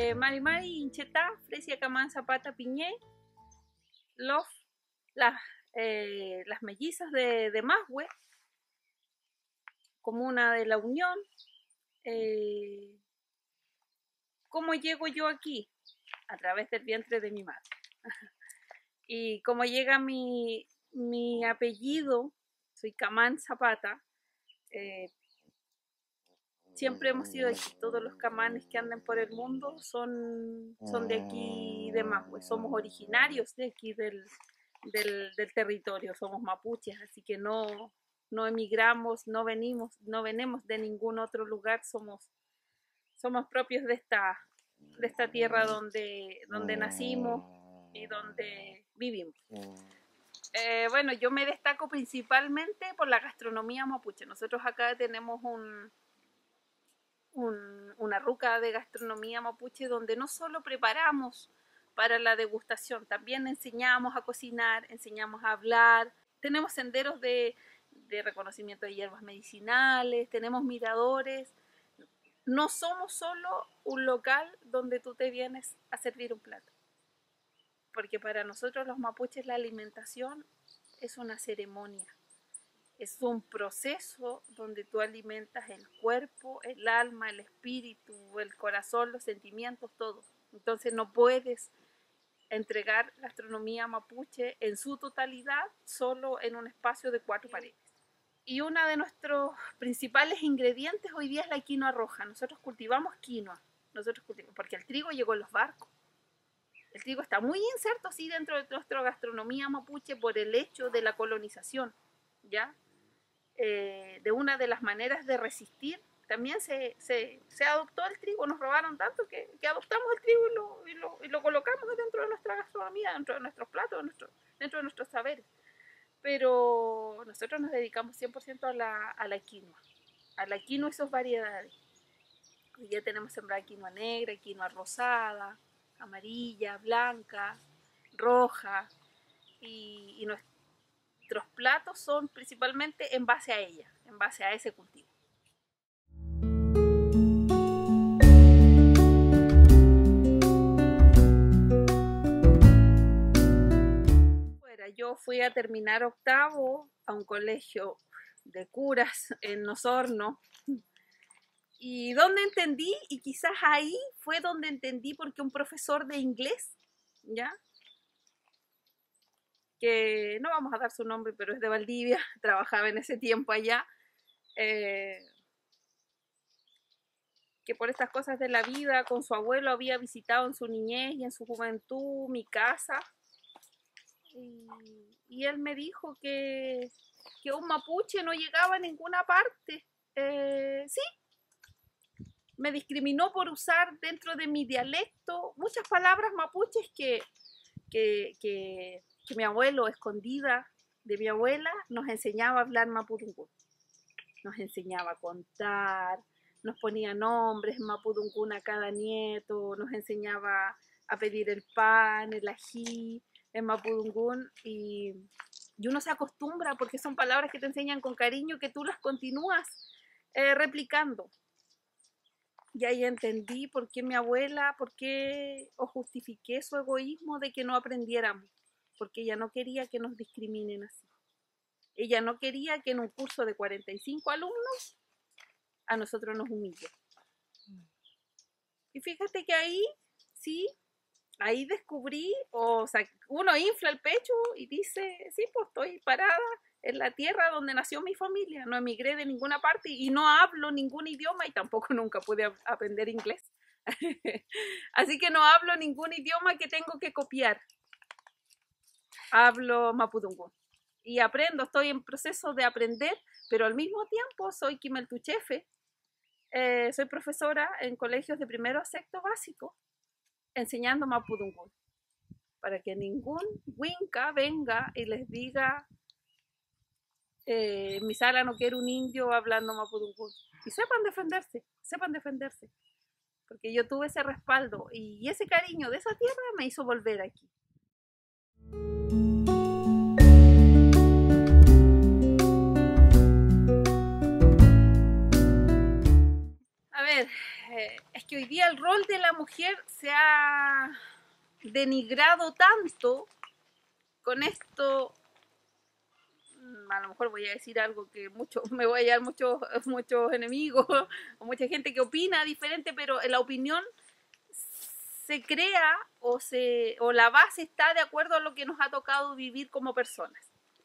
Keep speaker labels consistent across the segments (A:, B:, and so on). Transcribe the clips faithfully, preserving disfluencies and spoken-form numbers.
A: eh, Mari Mari, Inchetá, Fresia, Camán, Zapata, Piñé, Lof, las, eh, las mellizas de, de Mashue, comuna de La Unión. Eh, ¿Cómo llego yo aquí? A través del vientre de mi madre. Y cómo llega mi, mi apellido, soy Camán Zapata, eh, siempre hemos sido de aquí. Todos los camanes que andan por el mundo son, son de aquí, de Mashue. Somos originarios de aquí del, del, del territorio, somos mapuches, así que no, no emigramos, no venimos, no venimos de ningún otro lugar, somos, somos propios de esta, de esta tierra donde, donde nacimos y donde vivimos. Eh, bueno, yo me destaco principalmente por la gastronomía mapuche. Nosotros acá tenemos un, un, una ruca de gastronomía mapuche donde no solo preparamos para la degustación, también enseñamos a cocinar, enseñamos a hablar, tenemos senderos de, de reconocimiento de hierbas medicinales, tenemos miradores. No somos solo un local donde tú te vienes a servir un plato, porque para nosotros los mapuches la alimentación es una ceremonia, es un proceso donde tú alimentas el cuerpo, el alma, el espíritu, el corazón, los sentimientos, todo. Entonces no puedes entregar gastronomía mapuche en su totalidad solo en un espacio de cuatro paredes. Y uno de nuestros principales ingredientes hoy día es la quinoa roja. Nosotros cultivamos quinoa, nosotros cultivamos, porque el trigo llegó en los barcos. El trigo está muy inserto así dentro de nuestra gastronomía mapuche por el hecho de la colonización, ¿ya? Eh, de una de las maneras de resistir, también se, se, se adoptó el trigo, nos robaron tanto que, que adoptamos el trigo y lo, y, lo, y lo colocamos dentro de nuestra gastronomía, dentro de nuestros platos, nuestro, dentro de nuestros saberes. Pero nosotros nos dedicamos cien por ciento a la, a la quinoa, a la quinoa y sus variedades. Hoy ya tenemos sembrada quinoa negra, quinoa rosada, amarilla, blanca, roja, y, y nuestros platos son principalmente en base a ella, en base a ese cultivo. Yo fui a terminar octavo a un colegio de curas en Osorno, y donde entendí, y quizás ahí fue donde entendí porque un profesor de inglés, ¿ya? Que no vamos a dar su nombre, pero es de Valdivia, trabajaba en ese tiempo allá, eh, que por estas cosas de la vida con su abuelo había visitado en su niñez y en su juventud mi casa, y, y él me dijo que, que un mapuche no llegaba a ninguna parte. Eh, sí, me discriminó por usar dentro de mi dialecto muchas palabras mapuches que, que, que, que mi abuelo, escondida de mi abuela, nos enseñaba a hablar mapudungún. Nos enseñaba a contar, nos ponía nombres mapudungún a cada nieto, nos enseñaba a pedir el pan, el ají, en mapudungún, y, y uno se acostumbra porque son palabras que te enseñan con cariño, que tú las continúas eh, replicando. Y ahí entendí por qué mi abuela, por qué o justifiqué su egoísmo de que no aprendiéramos, porque ella no quería que nos discriminen así. Ella no quería que en un curso de cuarenta y cinco alumnos a nosotros nos humille. Y fíjate que ahí, sí, ahí descubrí, o sea, uno infla el pecho y dice, sí, pues estoy parada en la tierra donde nació mi familia, no emigré de ninguna parte y no hablo ningún idioma y tampoco nunca pude aprender inglés. Así que no hablo ningún idioma que tengo que copiar. Hablo mapudungún y aprendo, estoy en proceso de aprender, pero al mismo tiempo soy quimeltuchefe, eh, soy profesora en colegios de primero a sexto básico, enseñando mapudungún, para que ningún huinca venga y les diga eh, en mi sala no quiero un indio hablando mapudungún, y sepan defenderse, sepan defenderse, porque yo tuve ese respaldo y ese cariño de esa tierra me hizo volver aquí. A ver, Eh, es que hoy día el rol de la mujer se ha denigrado tanto. Con esto, a lo mejor voy a decir algo que mucho, me voy a hallar muchos, muchos enemigos o mucha gente que opina diferente, pero la opinión se crea o, se, o la base está de acuerdo a lo que nos ha tocado vivir como personas.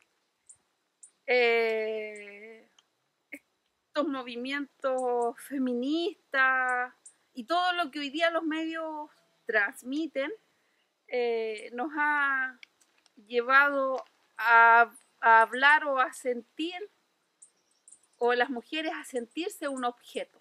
A: Eh, estos movimientos feministas y todo lo que hoy día los medios transmiten eh, nos ha llevado a, a hablar o a sentir, o las mujeres a sentirse un objeto.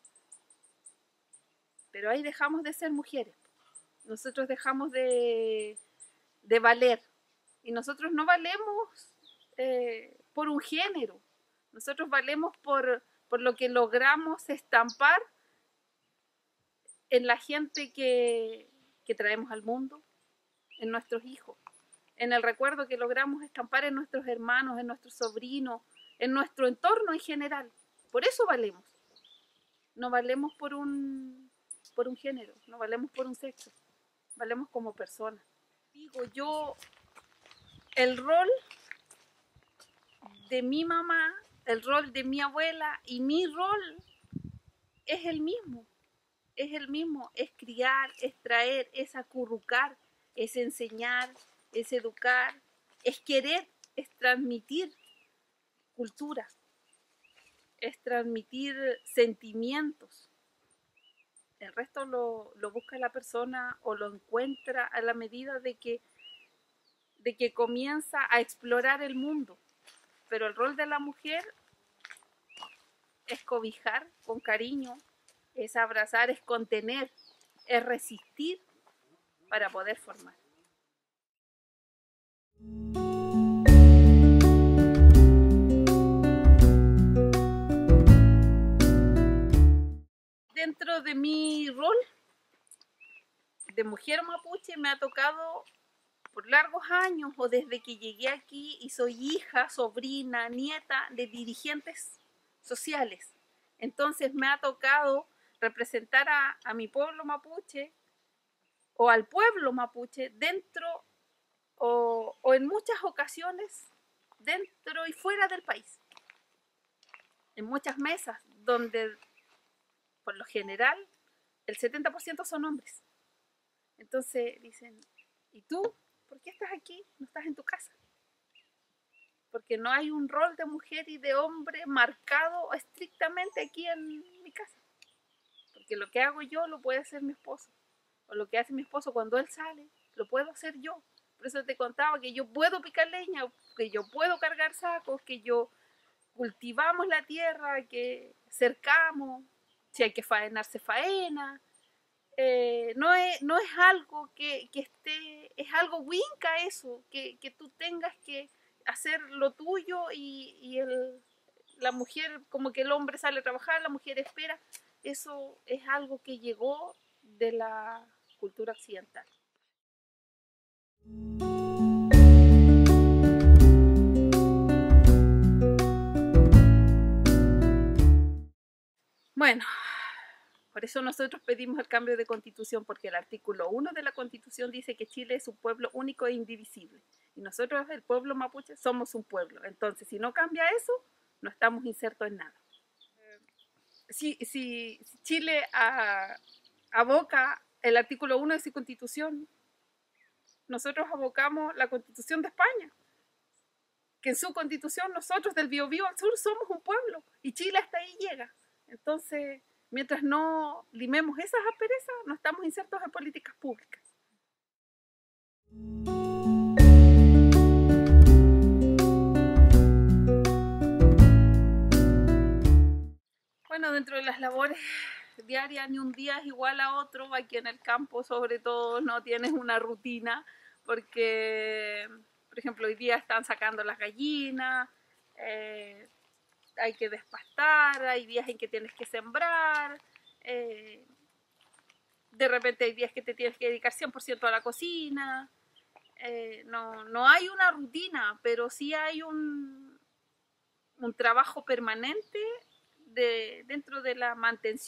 A: Pero ahí dejamos de ser mujeres. Nosotros dejamos de, de valer. Y nosotros no valemos eh, por un género. Nosotros valemos por, por lo que logramos estampar en la gente que, que traemos al mundo, en nuestros hijos, en el recuerdo que logramos estampar en nuestros hermanos, en nuestros sobrinos, en nuestro entorno en general. Por eso valemos. No valemos por un, por un género, no valemos por un sexo, valemos como personas. Digo yo, el rol de mi mamá, el rol de mi abuela y mi rol es el mismo. Es el mismo, es criar, es traer, es acurrucar, es enseñar, es educar, es querer, es transmitir cultura, es transmitir sentimientos. El resto lo, lo busca la persona o lo encuentra a la medida de que, de que comienza a explorar el mundo. Pero el rol de la mujer es cobijar con cariño, es abrazar, es contener, es resistir para poder formar. Dentro de mi rol de mujer mapuche me ha tocado por largos años o desde que llegué aquí y soy hija, sobrina, nieta de dirigentes sociales. Entonces me ha tocado representar a, a mi pueblo mapuche o al pueblo mapuche dentro o, o en muchas ocasiones dentro y fuera del país. En muchas mesas donde por lo general el setenta por ciento son hombres. Entonces dicen, ¿y tú? ¿Por qué estás aquí? ¿No estás en tu casa? Porque no hay un rol de mujer y de hombre marcado estrictamente aquí en mi casa. Porque lo que hago yo lo puede hacer mi esposo. O lo que hace mi esposo cuando él sale, lo puedo hacer yo. Por eso te contaba que yo puedo picar leña, que yo puedo cargar sacos, que yo cultivamos la tierra, que cercamos, si hay que faenar, se faena. Eh, no, es, no es algo que, que esté, es algo winca eso, que, que tú tengas que hacer lo tuyo y, y el, la mujer, como que el hombre sale a trabajar, la mujer espera. Eso es algo que llegó de la cultura occidental. Bueno, por eso nosotros pedimos el cambio de constitución, porque el artículo uno de la constitución dice que Chile es un pueblo único e indivisible. Y nosotros, el pueblo mapuche, somos un pueblo. Entonces, si no cambia eso, no estamos insertos en nada. Si, si, si Chile a, aboca el artículo uno de su constitución, nosotros abocamos la constitución de España, que en su constitución nosotros del Biobío al sur somos un pueblo y Chile hasta ahí llega. Entonces, mientras no limemos esas asperezas, no estamos insertos en políticas públicas. Bueno, dentro de las labores diarias, ni un día es igual a otro. Aquí en el campo, sobre todo, no tienes una rutina, porque, por ejemplo, hoy día están sacando las gallinas, eh, hay que despastar, hay días en que tienes que sembrar, eh, de repente hay días que te tienes que dedicar cien por ciento a la cocina. Eh, no, no hay una rutina, pero sí hay un, un trabajo permanente de, dentro de la mantención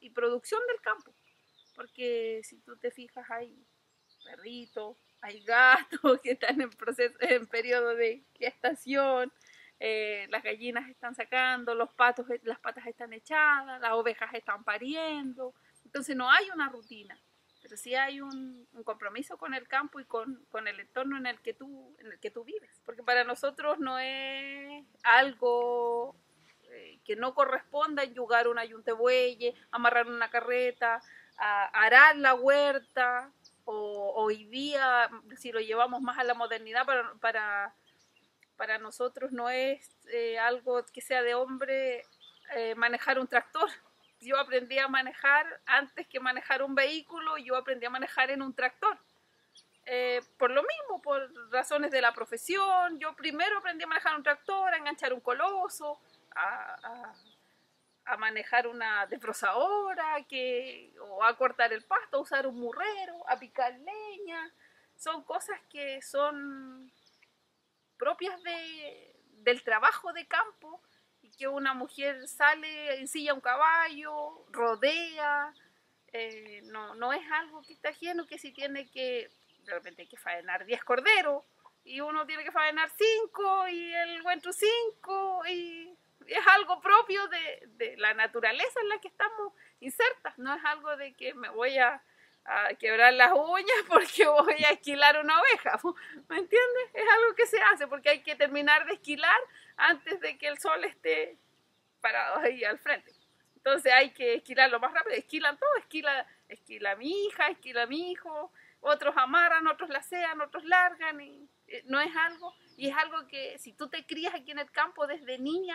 A: y producción del campo. Porque si tú te fijas, hay perritos, hay gatos que están en proceso, en periodo de gestación, eh, las gallinas están sacando, los patos, las patas están echadas, las ovejas están pariendo. Entonces no hay una rutina, pero sí hay un, un compromiso con el campo y con, con el entorno en el, que tú, en el que tú vives. Porque para nosotros no es algo eh, que no corresponda yugar una yunta de bueyes, amarrar una carreta, a arar la huerta, o hoy día, si lo llevamos más a la modernidad, para, para, para nosotros no es eh, algo que sea de hombre eh, manejar un tractor. Yo aprendí a manejar antes que manejar un vehículo, yo aprendí a manejar en un tractor. Eh, por lo mismo, por razones de la profesión, yo primero aprendí a manejar un tractor, a enganchar un coloso, a, a, a manejar una desbrozadora, que, o a cortar el pasto, a usar un murrero, a picar leña. Son cosas que son propias de, del trabajo de campo, y que una mujer sale, ensilla un caballo, rodea, eh, no, no es algo que está ajeno, que si tiene que, de repente hay que faenar diez corderos, y uno tiene que faenar cinco, y el encuentro cinco, y es algo propio de, de la naturaleza en la que estamos insertas, no es algo de que me voy a, a quebrar las uñas porque voy a esquilar una oveja, ¿me entiendes? Es algo que se hace porque hay que terminar de esquilar antes de que el sol esté parado ahí al frente. Entonces hay que esquilar lo más rápido, esquilan todo, esquila, esquila mi hija, esquila mi hijo, otros amarran, otros lacean, otros largan, y eh, no es algo, y es algo que si tú te crías aquí en el campo desde niña,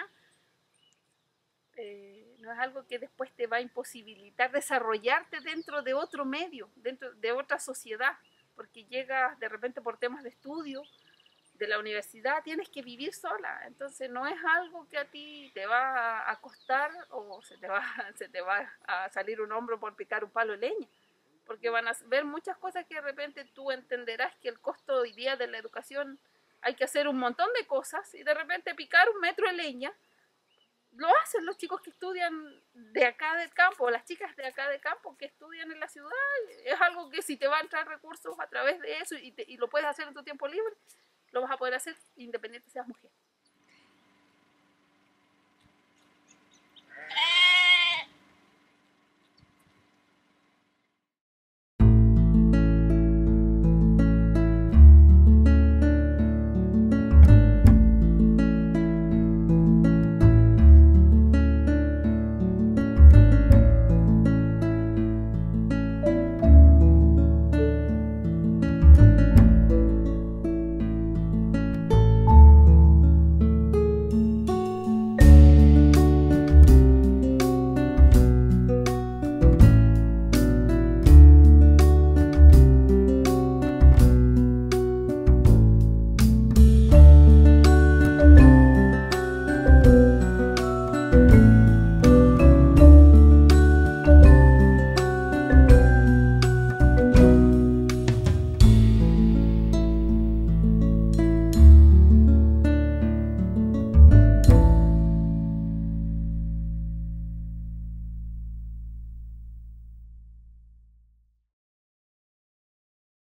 A: eh, no es algo que después te va a imposibilitar desarrollarte dentro de otro medio, dentro de otra sociedad, porque llegas de repente por temas de estudio, de la universidad, tienes que vivir sola, entonces no es algo que a ti te va a costar o se te va, se te va a salir un hombro por picar un palo de leña, porque van a ver muchas cosas que de repente tú entenderás que el costo hoy día de la educación, hay que hacer un montón de cosas, y de repente picar un metro de leña lo hacen los chicos que estudian de acá del campo, las chicas de acá del campo que estudian en la ciudad. Es algo que si te va a entrar recursos a través de eso y, te, y lo puedes hacer en tu tiempo libre, lo vas a poder hacer independiente seas mujer.